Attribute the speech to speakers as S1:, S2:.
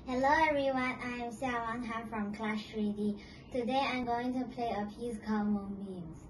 S1: Hello everyone, I am Xiaowan Han from Class 3D. Today I'm going to play a piece called Moonbeams.